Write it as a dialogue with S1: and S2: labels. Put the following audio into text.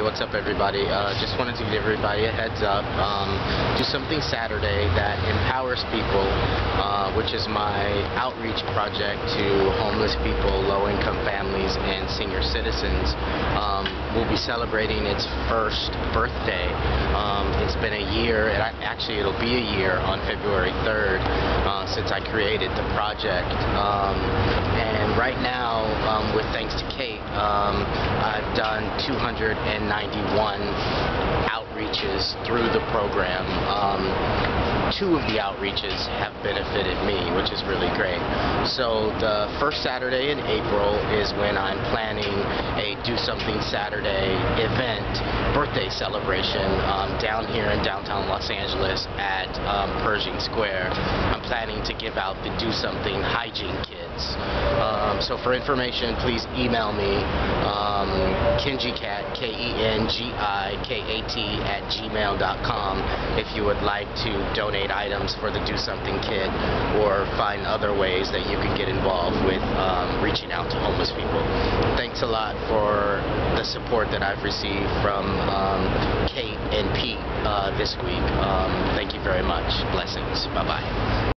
S1: what's up everybody? Just wanted to give everybody a heads up. Do something Saturday that empowers people, which is my outreach project to homeless people, low-income families, and senior citizens. We'll be celebrating its first birthday. It's been a year, and actually it'll be a year on February 3rd since I created the project. And right now, with thanks to Kate, I've done 291 outreaches through the program. Two of the outreaches have benefited me, which is really great. So the first Saturday in April is when I'm planning a Do Something Saturday event, birthday celebration down here in downtown Los Angeles at Pershing Square. I'm planning to give out the Do Something hygiene kits. So for information, please email me, Kengikat, Kengikat @gmail.com if you would like to donate items for the Do Something kit or find other ways that you can get involved with reaching out to homeless people. Thanks a lot for the support that I've received from Kate and Pete this week. Thank you very much. Blessings. Bye-bye.